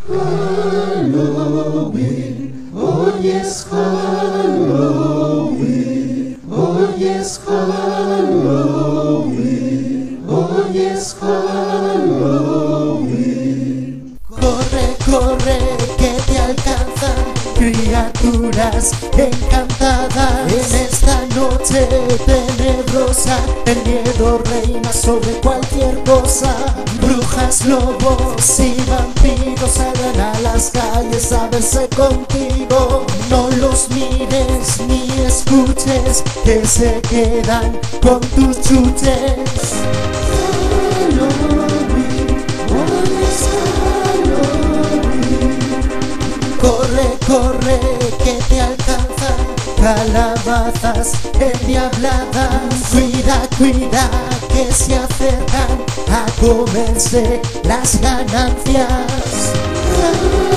Halloween, hoy es Halloween, hoy es Halloween, hoy es Halloween. Corre, corre, que te alcanzan criaturas encantadas. En esta noche tenebrosa el miedo reina sobre cualquier cosa. Brujas, lobos y vampiros salen a las calles a verse contigo. No los mires ni escuches, que se quedan con tus chuches. Halloween, hoy es Halloween. Corre, corre, que te alcanzan calabazas endiabladas. Cuida, cuida, que se acercan a comerse las ganancias.